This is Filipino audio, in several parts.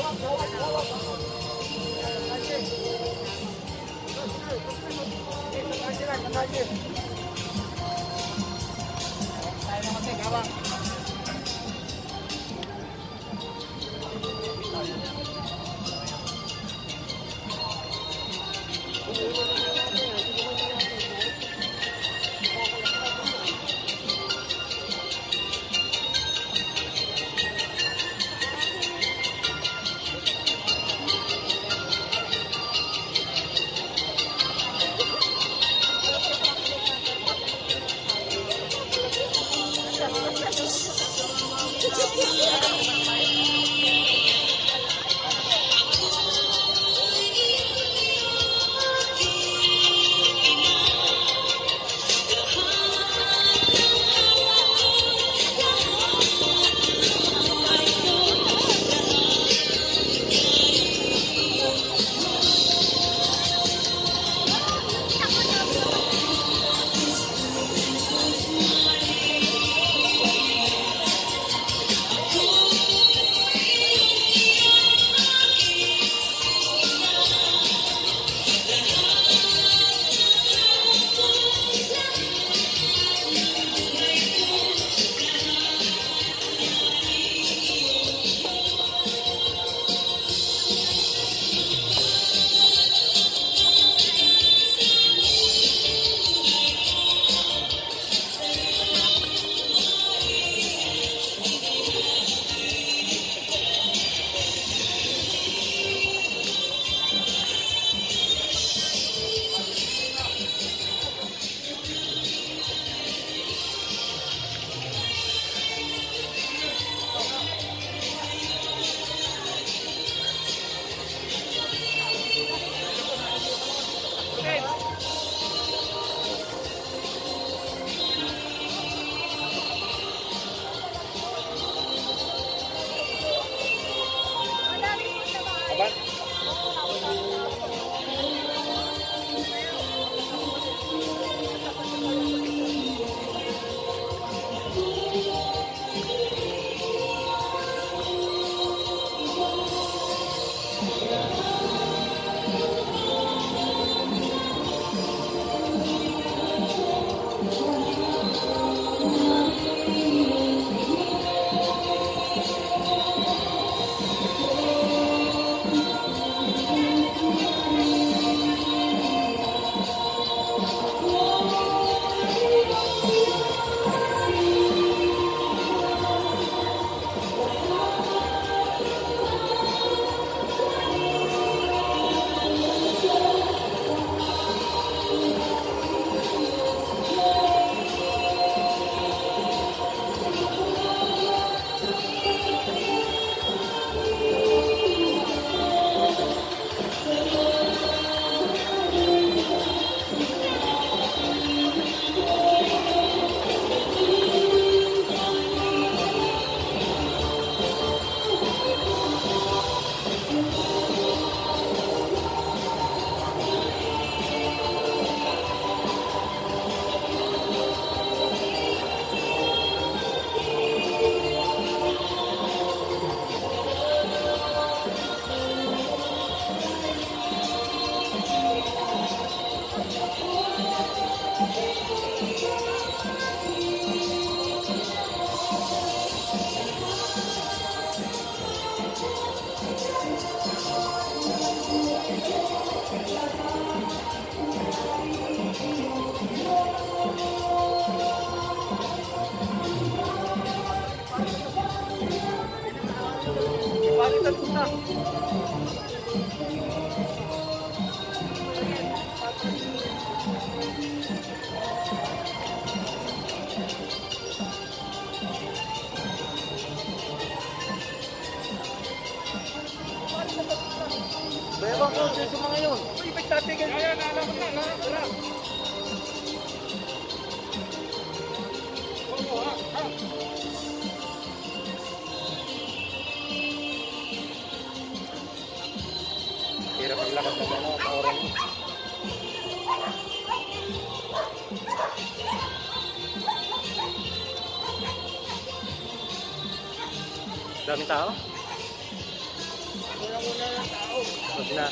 Bayabang ko sa mga yun. Uy, pagtatigan. Ayan, alam mo na. Oo, ha. Hirap ang lakad ng ano, sa oras. Daming tao? Wag na.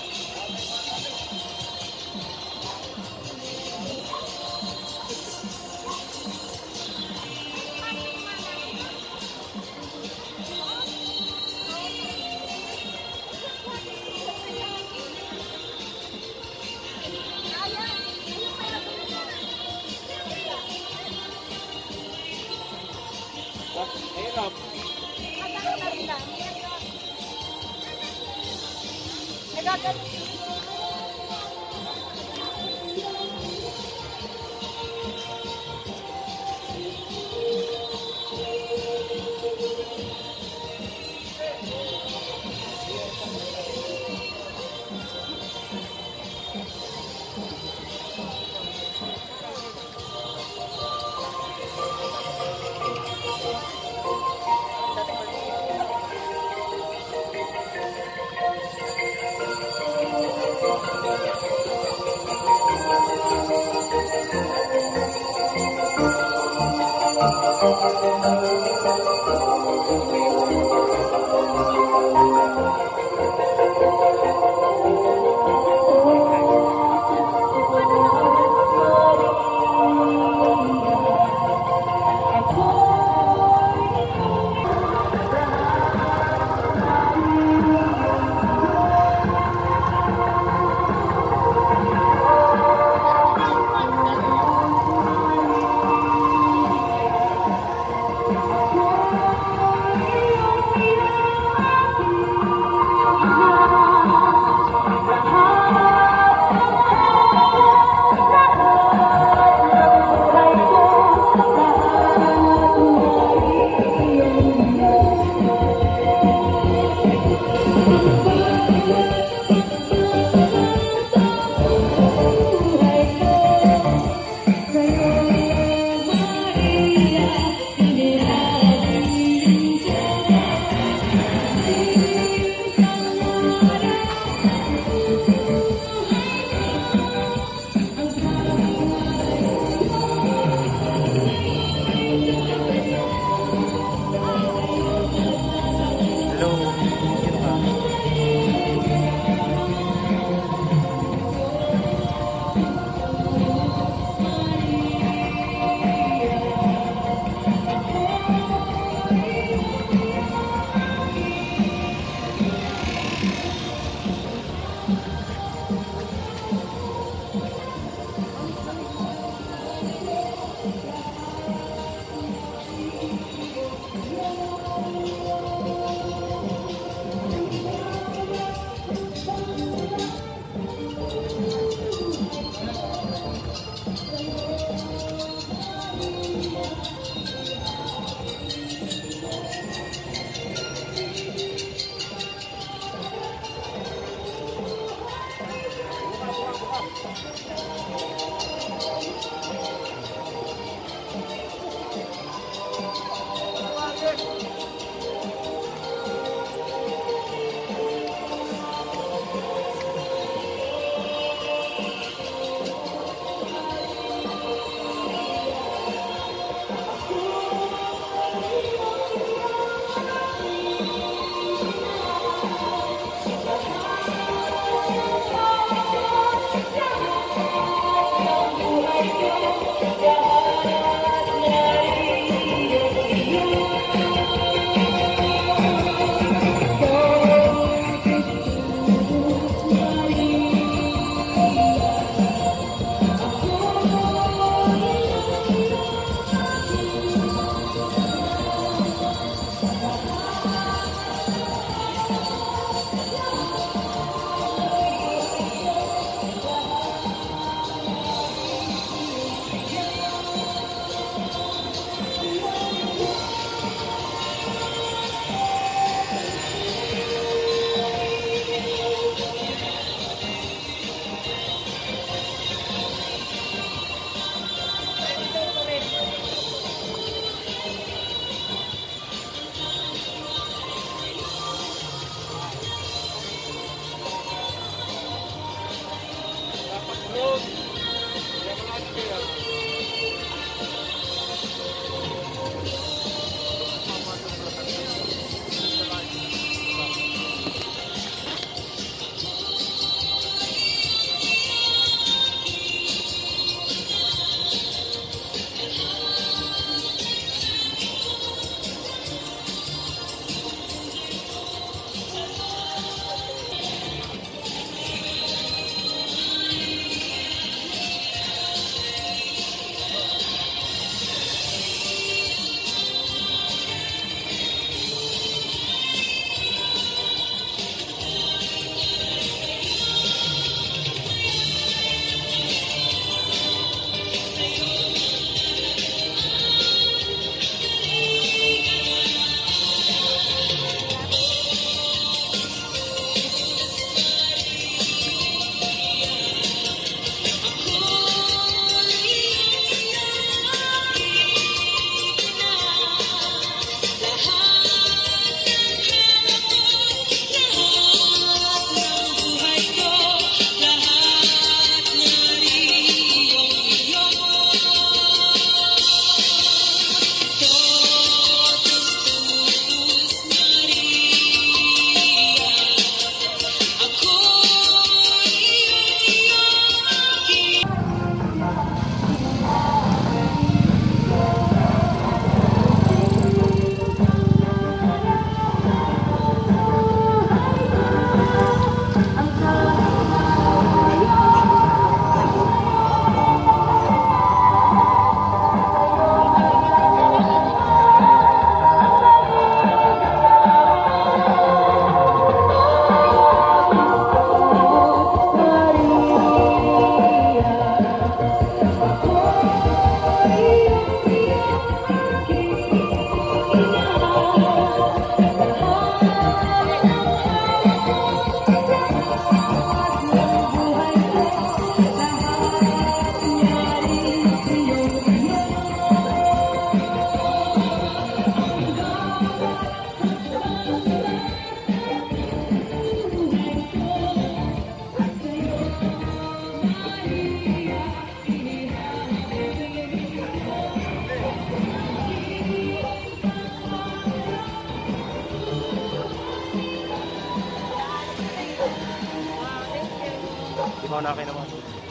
Di ba na naman?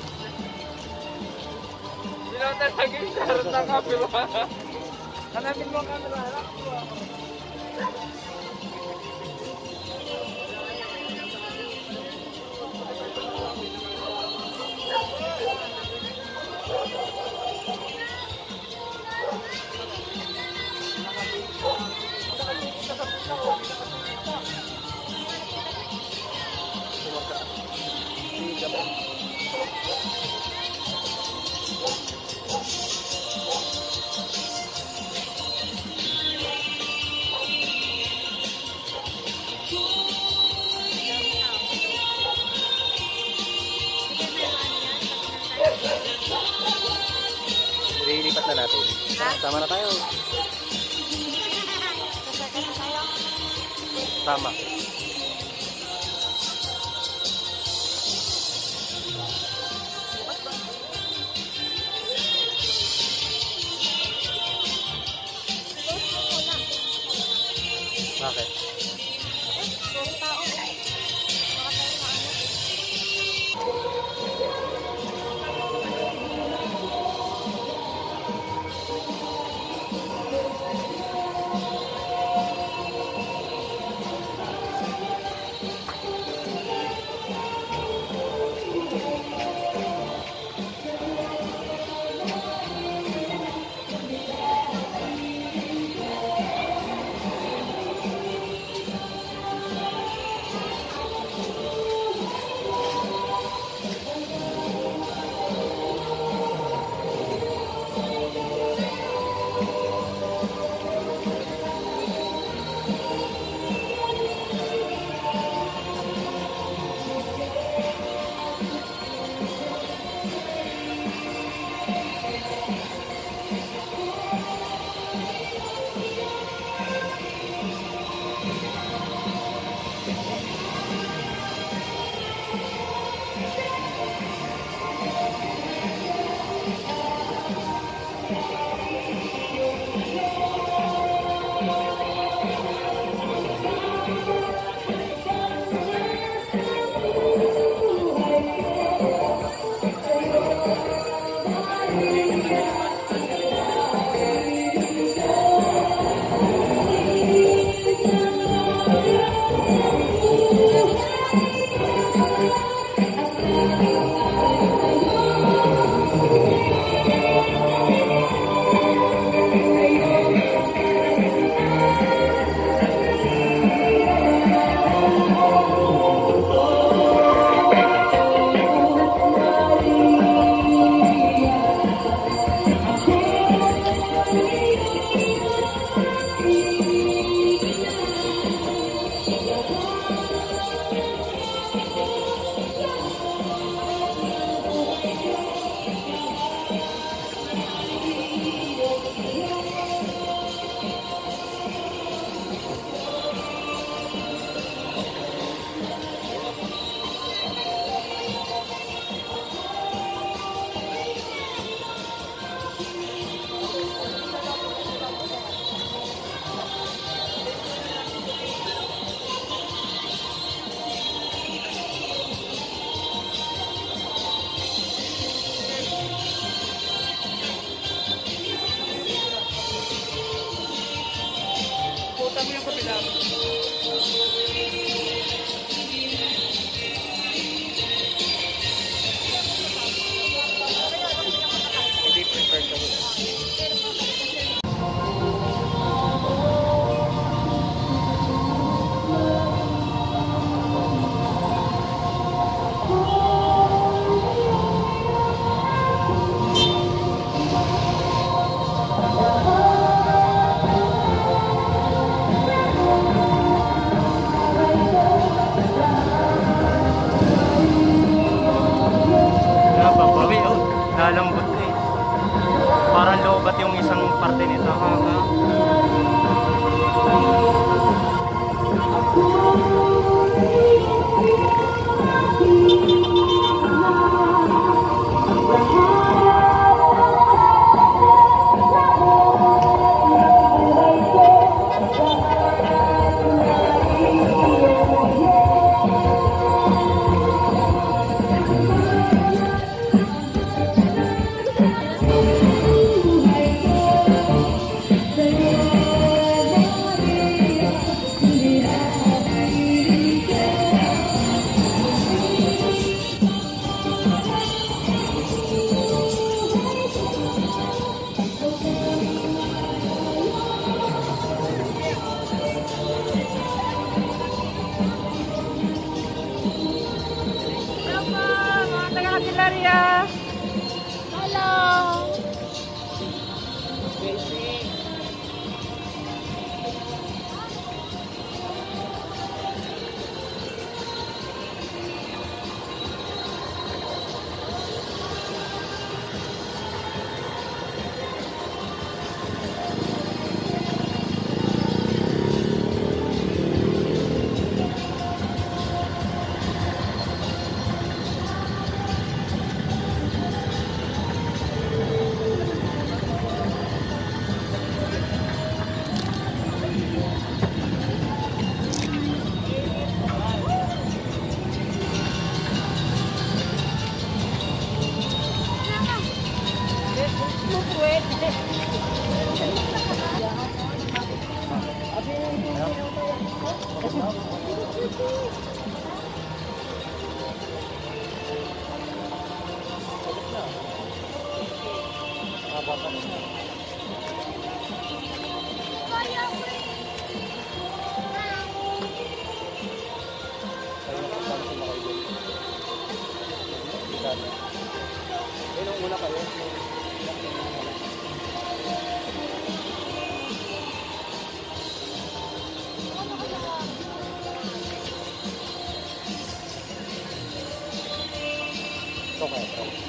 Sino talaga yung sarap ng camera? Hanapin mo ang camera. Hanapin mo. Ililipat na natin. Sama na tayo. Sama. Bakit? Maria! Hello! Una kayo. Okay.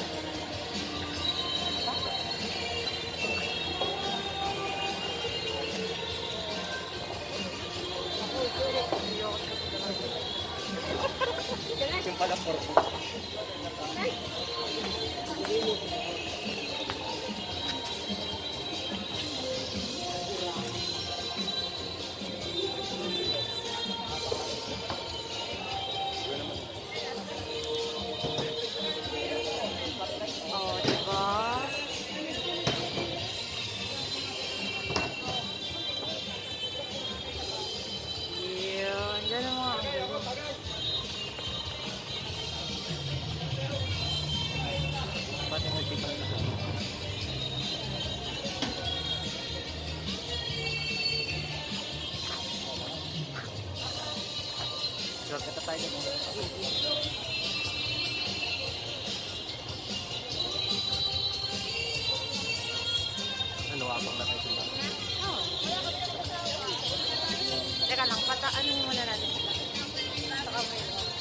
Yung pala po. Oh, diba? Yun, dyan ang mga Pati mo ipipang na. Sure ka tayo mo. Ano abang na tayo sila? Oh. Teka lang, pataan muna natin sila. Saka may...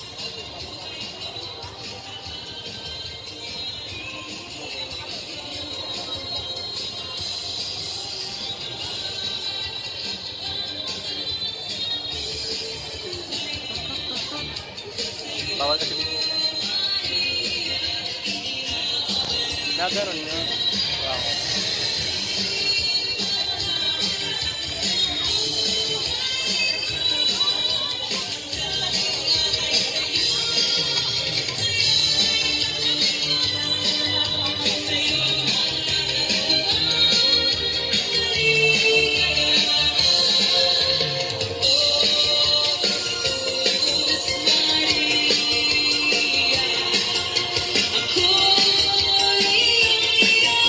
Bawal kasi dito. Nagaroon nga. Wow. Ako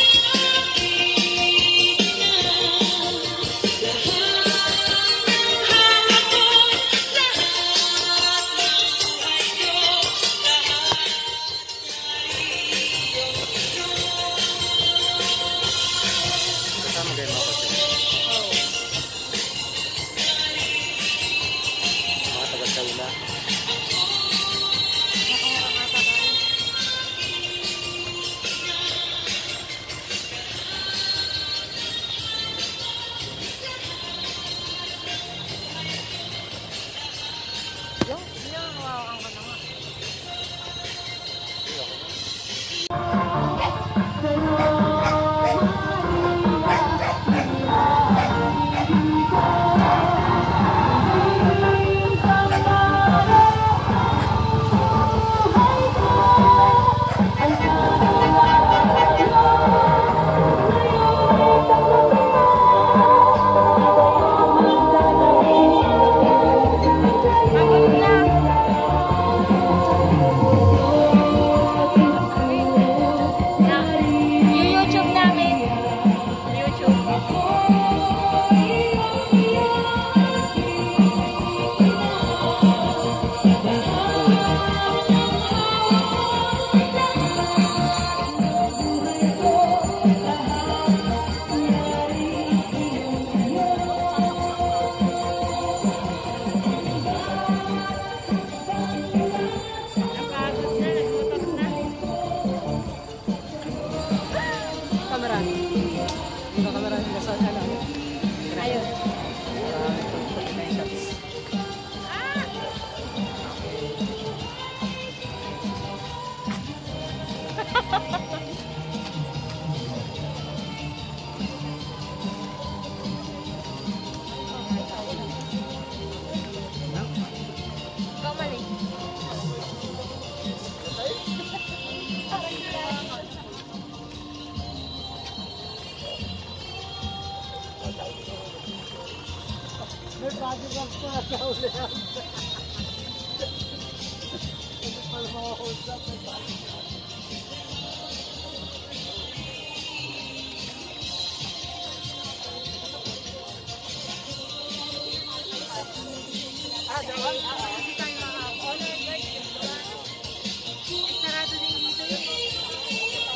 Hindi tayo maka-honor guys. Sarado din dito yun.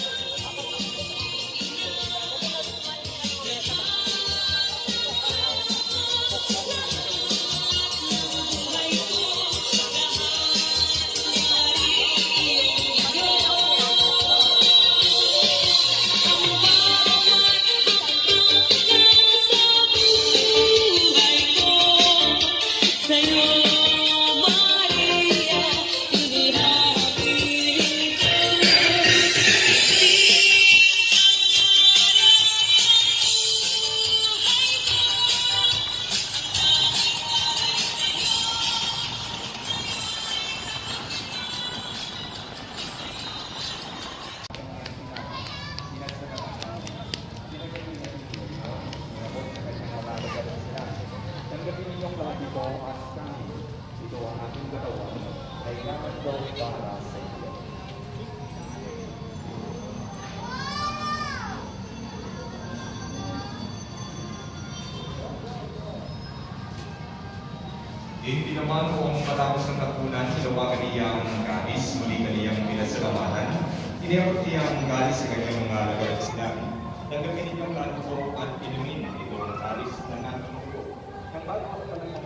Tanggapin ninyong lahat ito as kami. Ito ang aking katawan. Kailangan gawin para sa iyo. Hindi naman kung matapos ng tapunan, sinawagan niya ang galis, muli kaniyang pinasalamatan. Iniyabot niya ang galis sa kanyang mga lagay at sinabi, tanggapin ninyong lahat ito at inumin ito ang galis ng aking ulo. Nang bago ko pa lang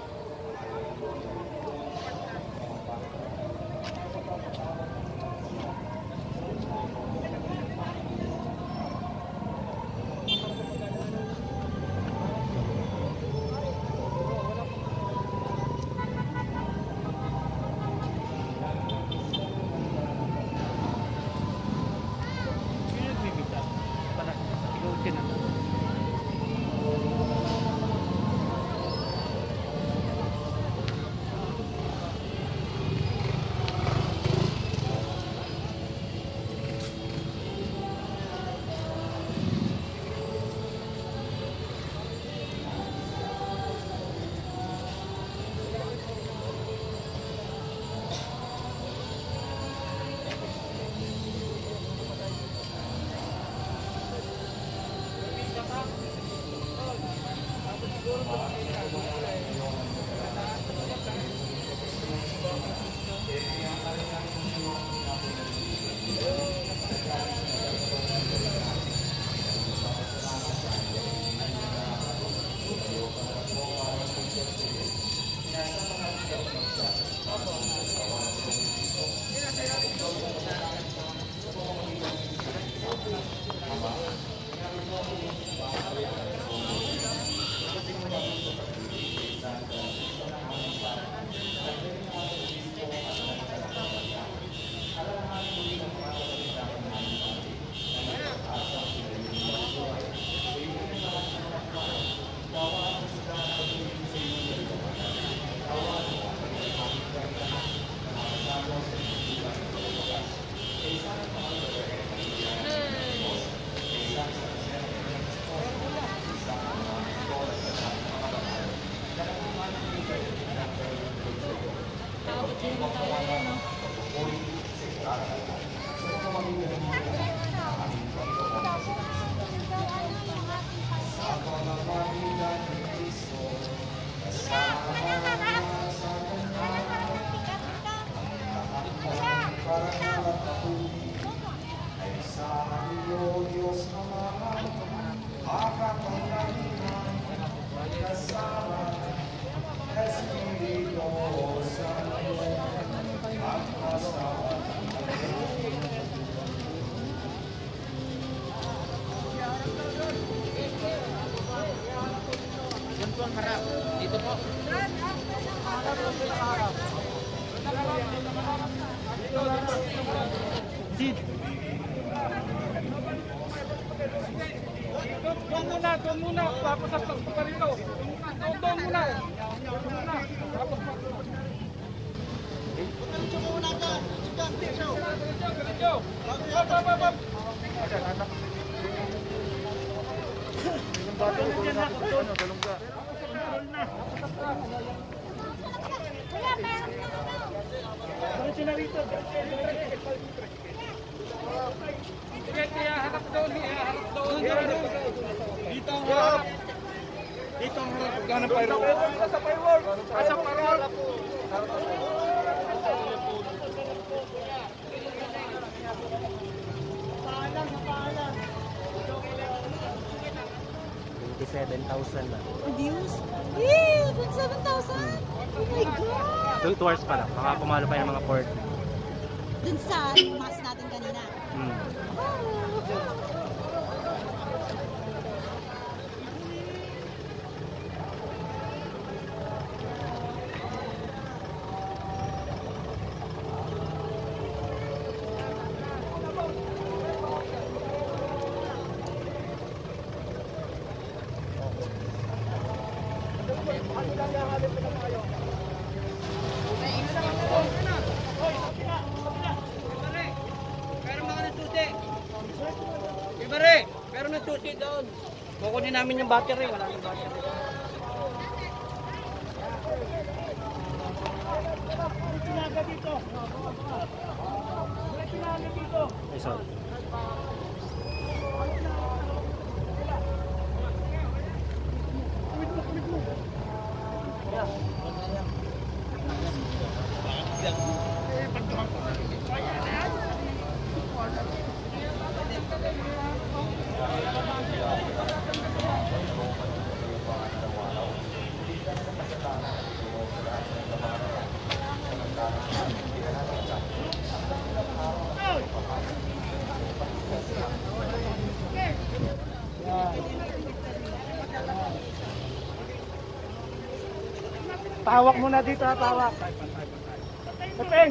Doon muna, tapos sa pa rito. Doon muna. Tapos pa. Sige, kaya harap doon. Harap doon. Dito ang harap. Dito ang harap. Ganang firework. Sa firework. Sa firework. $27,000 na. Views? Yee! 27,000? Oh my God! 2 hours pa lang. Baka pumalo pa yung mga 40. Dun sa mas natin kanina. Pero na susi doon. Kukunin namin yung battery. Wala yung battery. Ay, sorry. Tawak muna dito ha, tawak. Puteng!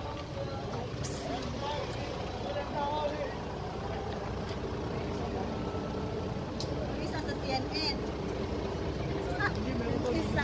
Isa sa CNN. Isa.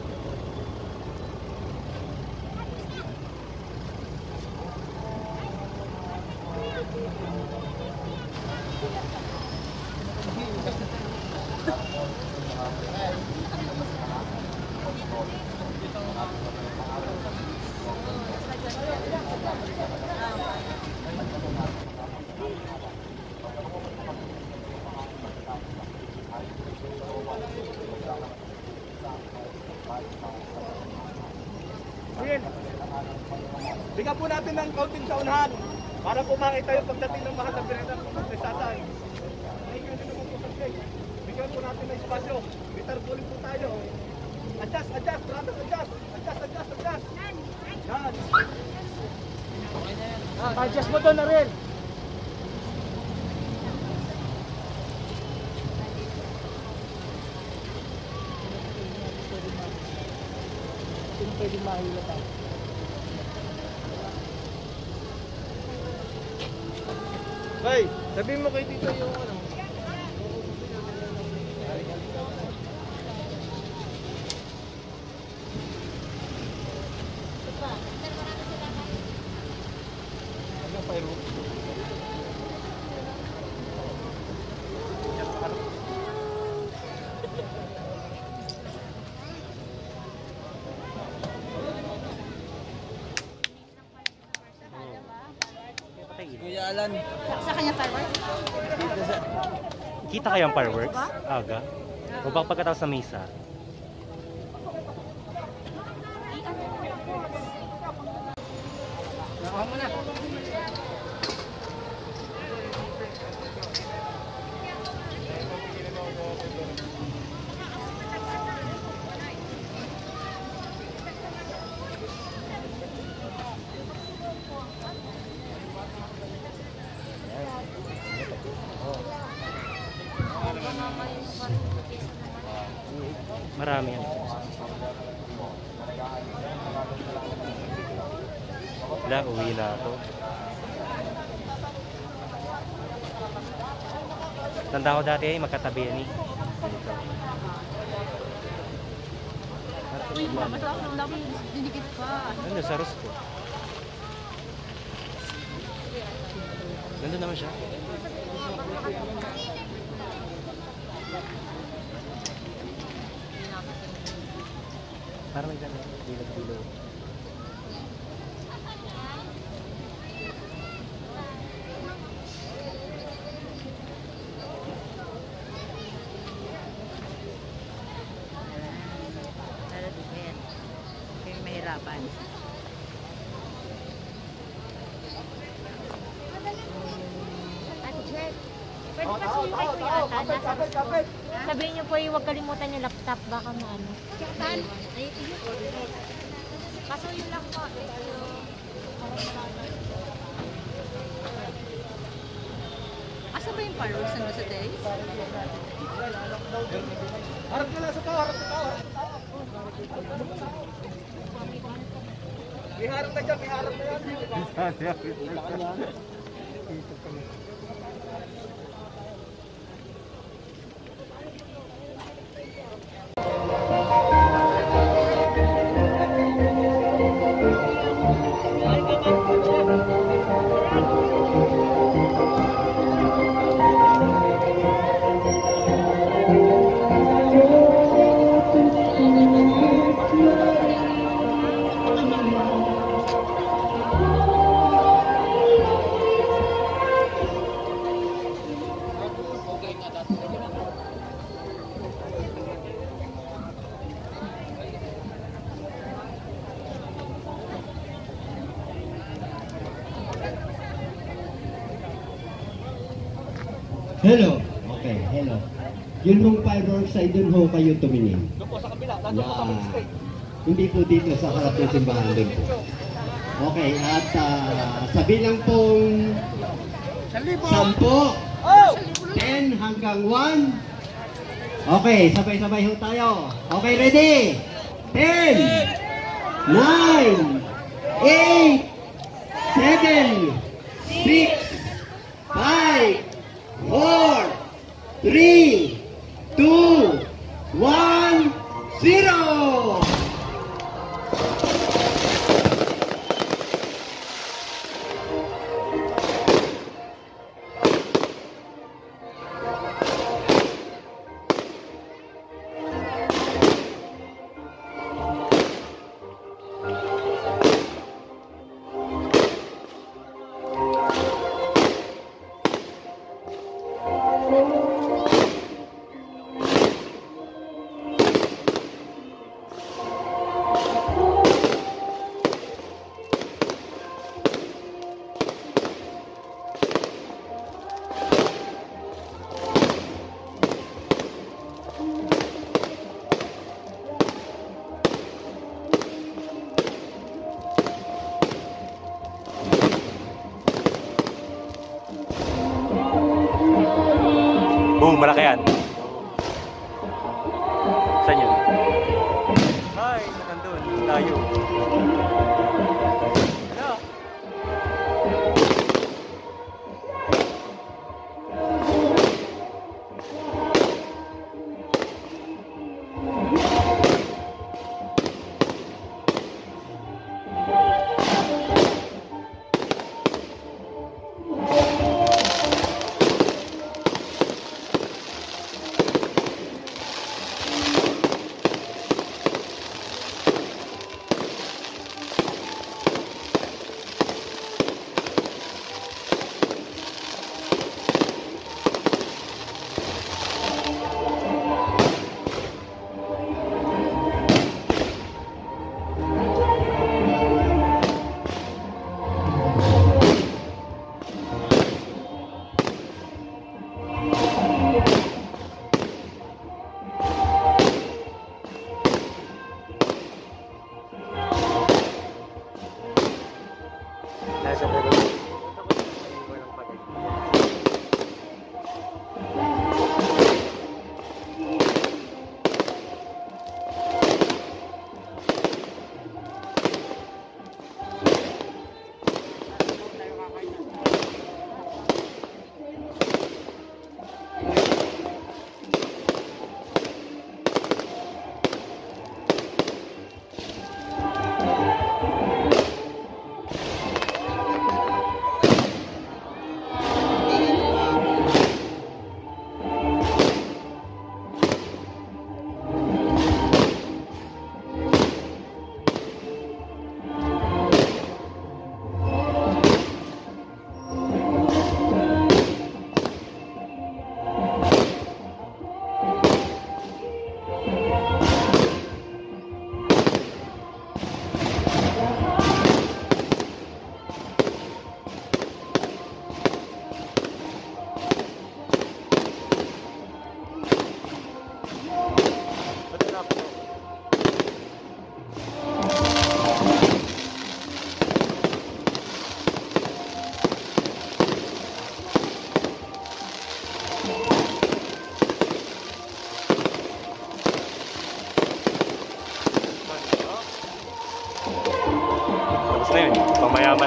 Bigyan po natin ng counting sa unahan para po makita yung pagdating ng mahal na pinagdang sasay. Bigyan po natin ng espasyo. Bitar pulling po tayo. Adjust, brothers, adjust. Adjust. Yan. Adjust mo doon na rin. Sino pwedeng mahila tayo? Hey, sabihin mo kay Tito yung ano. Kuya Alan. Sa kanya fireworks? Kita kayang fireworks? Aga? O baka pagkatapos sa misa? Nakuha mo na. Marami yan. Wala, uwi na ako. Tanda ko dati ay magkatabi yan eh. Uy, mas ako nung dami dinikit pa. Ano, sa Rus ko. Nandun naman siya. Parang nagdaan, bilog-bilog. Pero di ba yan? Kaya mahirapan. Pwede kasi yung kay Kuya Ata, sabihin niyo po yung huwag kalimutan yung laptop, baka maano. Ay, kaso yun lang po. Asa ba yung fireworks na sa days? Harap na lang sa tao, harap sa tao. May harap na dyan, may harap na yan. Hello. Okay, hello. Yun hong fireworks ay dun ho kayo tumingin. Doon po sa kabila, nandun po sa Yeah. straight. Hindi po dito sa harap ng simbahan din po. Okay, at sa bilang pong 10, 10 hanggang 1. Okay, sabay-sabay ho tayo. Okay, ready? 10, 9, 8, 7, 6, 5, 4, 3, 2, 1, 0! Boom, malaki yan. Saan yun? Ay, nandun. Tayo. Ano? na yun, pang mayaman.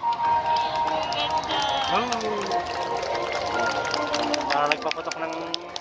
Parang nagpaputok ng